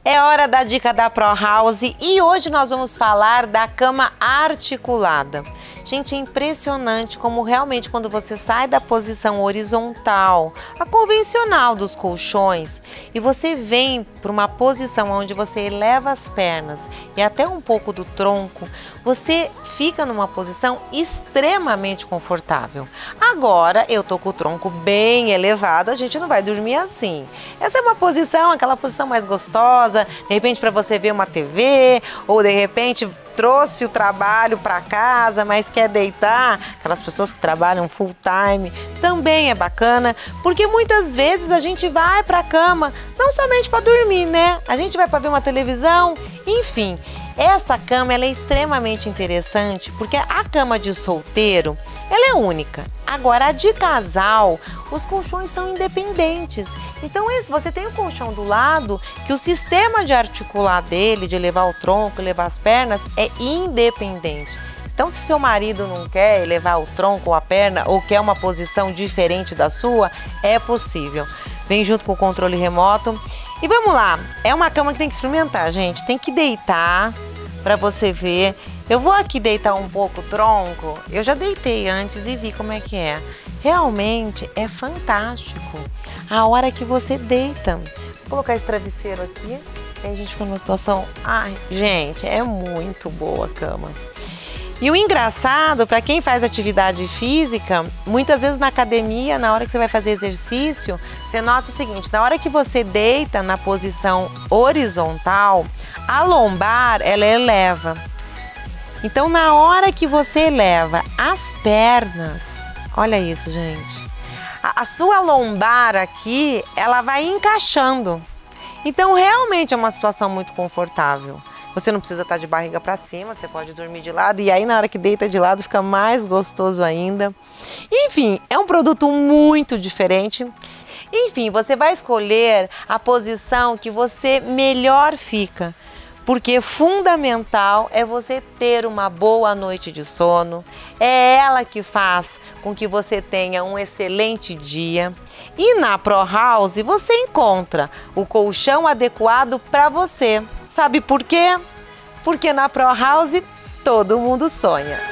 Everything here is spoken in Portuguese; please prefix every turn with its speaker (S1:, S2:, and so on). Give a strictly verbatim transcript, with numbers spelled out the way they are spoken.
S1: É hora da dica da Pro House e hoje nós vamos falar da cama articulada. Gente, é impressionante como realmente quando você sai da posição horizontal, a convencional dos colchões, e você vem para uma posição onde você eleva as pernas e até um pouco do tronco, você fica numa posição extremamente confortável. Agora, eu tô com o tronco bem elevado, a gente não vai dormir assim. Essa é uma posição, aquela posição mais gostosa, de repente para você ver uma T V, ou de repente trouxe o trabalho para casa, mas quer deitar, aquelas pessoas que trabalham full time, também é bacana, porque muitas vezes a gente vai para a cama não somente para dormir, né? A gente vai para ver uma televisão, enfim. Essa cama ela é extremamente interessante porque a cama de solteiro ela é única. Agora a de casal, os colchões são independentes. Então esse, você tem o colchão do lado que o sistema de articular dele, de levar o tronco, levar as pernas, é independente. Então se seu marido não quer levar o tronco ou a perna ou quer uma posição diferente da sua, é possível. Vem junto com o controle remoto. E vamos lá, é uma cama que tem que experimentar, gente. Tem que deitar para você ver. Eu vou aqui deitar um pouco o tronco. Eu já deitei antes e vi como é que é. Realmente é fantástico a hora que você deita. Vou colocar esse travesseiro aqui. Aí a gente fica numa situação... Ai, gente, é muito boa a cama. E o engraçado, para quem faz atividade física, muitas vezes na academia, na hora que você vai fazer exercício, você nota o seguinte, na hora que você deita na posição horizontal, a lombar, ela eleva. Então, na hora que você eleva as pernas, olha isso, gente, a, a sua lombar aqui, ela vai encaixando. Então, realmente é uma situação muito confortável. Você não precisa estar de barriga para cima, você pode dormir de lado e aí na hora que deita de lado fica mais gostoso ainda. Enfim, é um produto muito diferente. Enfim, você vai escolher a posição que você melhor fica, porque fundamental é você ter uma boa noite de sono, é ela que faz com que você tenha um excelente dia. E na Pro House você encontra o colchão adequado para você. Sabe por quê? Porque na Pro House todo mundo sonha.